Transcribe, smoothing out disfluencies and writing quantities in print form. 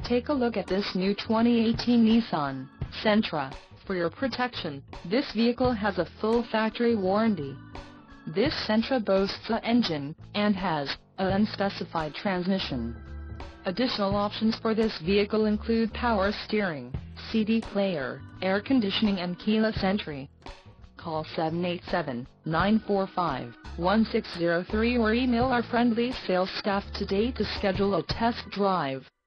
take a look at this new 2018 Nissan Sentra. For your protection, this vehicle has a full factory warranty. This Sentra boasts an engine, and has an unspecified transmission. Additional options for this vehicle include power steering, CD player, air conditioning and keyless entry. Call 787-945-1603 or email our friendly sales staff today to schedule a test drive.